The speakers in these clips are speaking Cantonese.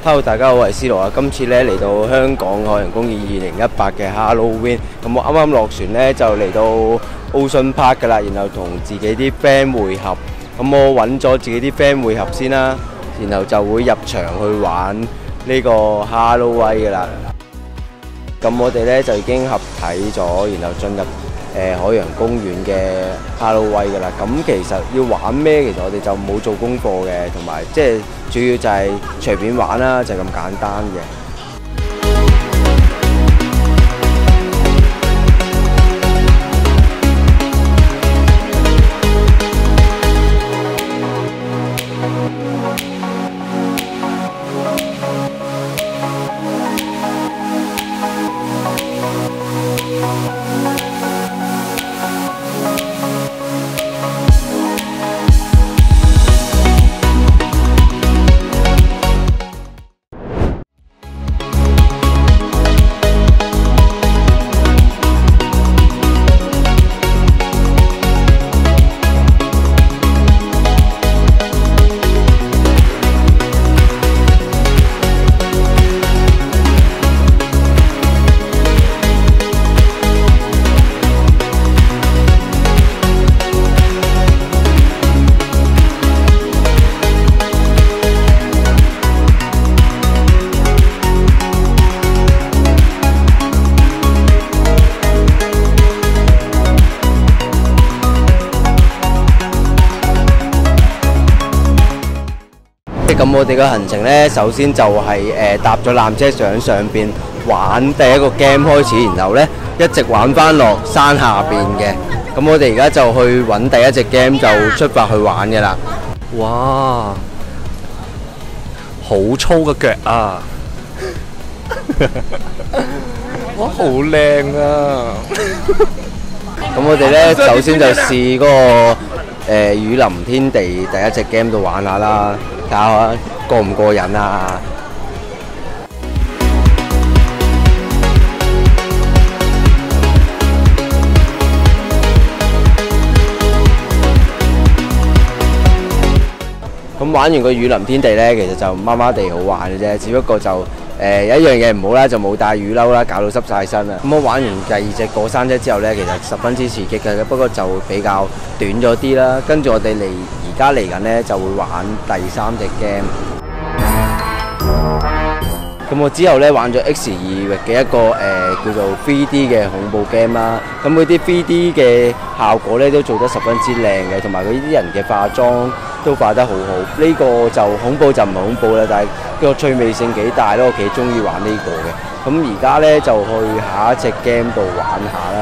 Hello， 大家好，我係 C 羅啊！今次咧嚟到香港海洋公園2018嘅 Halloween， 咁我啱啱落船咧就嚟到 Ocean Park 噶啦，然後同自己啲 friend 會合，咁我揾咗自己啲 friend 會合先啦，然後就會入場去玩呢個 Halloween 噶啦。咁我哋咧就已經合體咗，然後進入海洋公園嘅 Halloween 噶啦。咁其實要玩咩？其實我哋就冇做功課嘅，同埋即係主要就係隨便玩啦，就係咁簡單嘅。咁我哋嘅行程呢，首先就係搭咗纜車上邊玩第一個 game 開始，然後呢一直玩翻落山下邊嘅。咁我哋而家就去揾第一隻 game 就出發去玩嘅啦。 哇！好粗嘅腳啊！哇，好靚啊！ 咁我哋呢，首先就試嗰個雨林天地第一隻 game 度玩下啦。睇下過唔過癮啊！咁玩完個雨林天地呢，其實就麻麻地好玩嘅啫，只不過就有一樣嘢唔好啦，就冇帶雨褸啦，搞到濕晒身啦。咁我玩完第二隻過山車之後呢，其實十分之刺激嘅，不過就比較短咗啲啦。跟住我哋而家嚟緊呢，就會玩第三隻 game。咁我之後呢，玩咗 X 異域嘅一個叫做 3D 嘅恐怖 game 啦。咁嗰啲 3D 嘅效果呢，都做得十分之靚嘅，同埋佢啲人嘅化妝都化得好好。呢個就恐怖就唔係恐怖啦，但係個趣味性幾大咯，我幾中意玩呢個嘅。咁而家呢，就去下一隻 game 度玩下啦。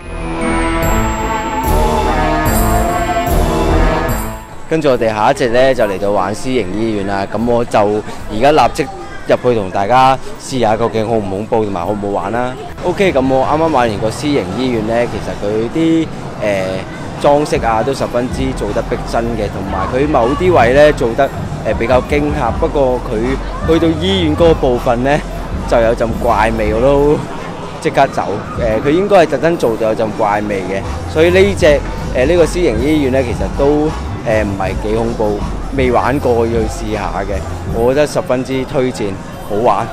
跟住我哋下一隻呢，就嚟到玩私營醫院啦。咁我就而家立即入去同大家試下究竟恐唔恐怖同埋好唔好玩啦。OK， 咁我啱啱玩完個私營醫院呢，其實佢啲裝飾啊都十分之做得逼真嘅，同埋佢某啲位呢做得比較驚嚇。不過佢去到醫院嗰個部分呢，就有陣怪味，我都即刻走。佢應該係特登做到有陣怪味嘅，所以呢隻呢個私營醫院呢，其實都唔係幾恐怖，未玩過要去試下嘅，我覺得十分之推薦，好玩。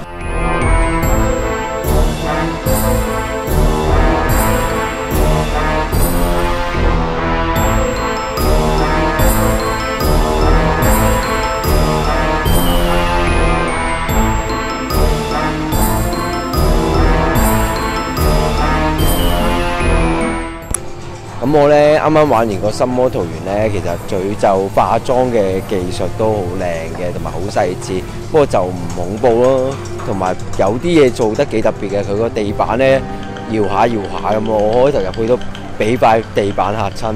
咁我呢啱啱玩完個心魔桃園呢，其實詛咒化妝嘅技術都好靚嘅，同埋好細緻，不過就唔恐怖咯。同埋有啲嘢做得幾特別嘅，佢個地板呢搖下搖下咁，我開頭入去都俾塊地板嚇親。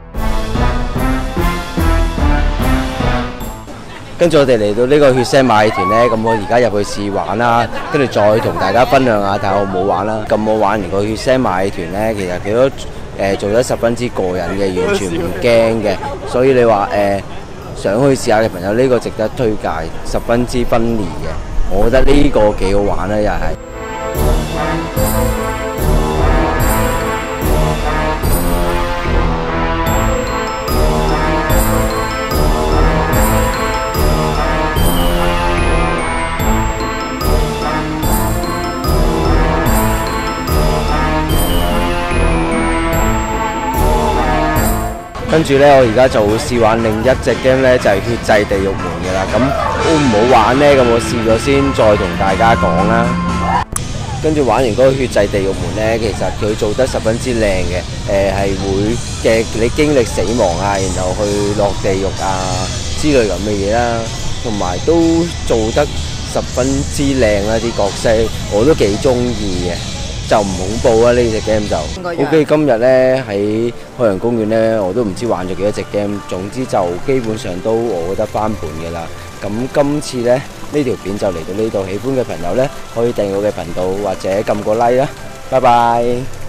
跟住我哋嚟到呢個血腥馬戲團呢，咁我而家入去試玩啦，跟住再同大家分享下睇下好唔好玩啦。咁我玩完個血腥馬戲團呢，其實佢都做得十分之過癮嘅，完全唔驚嘅。所以你話想去試下嘅朋友，呢個值得推介，十分之分離嘅。我覺得呢個幾好玩啦，又係。 跟住呢，我而家就會試玩另一隻 game 呢，就係、血祭地獄門嘅啦。咁好唔好玩呢？咁我試咗先，再同大家講啦。跟住玩完嗰個血祭地獄門呢，其實佢做得十分之靚嘅，係會嘅你經歷死亡啊，然後去落地獄啊之類咁嘅嘢啦，同埋都做得十分之靚啦啲角色，我都幾中意嘅。就唔恐怖啊！呢隻 game 就 OK。今日呢，喺海洋公園呢，我都唔知玩咗幾多隻 game，總之就基本上都我覺得翻本嘅啦。咁今次呢，呢條片就嚟到呢度，喜歡嘅朋友呢，可以訂閱我嘅頻道或者撳個 like 啦。拜拜。